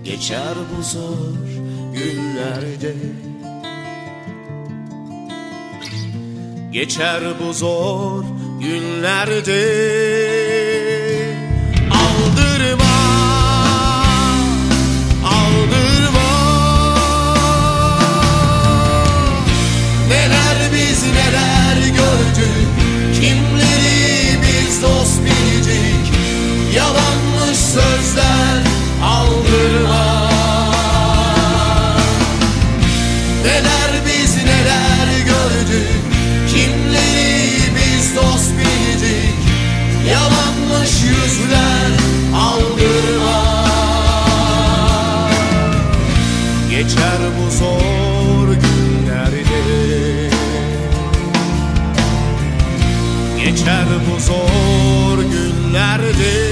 Geçer bu zor günlerde, geçer bu zor günlerde. Aldırma, aldırma. Neler biz neler gördük, kimleri biz dost bildik. Yalanmış sözler, aldırma. Neler biz neler gördük, kimleri biz dost bildik. Yalanmış yüzler, aldırma. Geçer bu zor günlerde, geçer bu zor günlerde.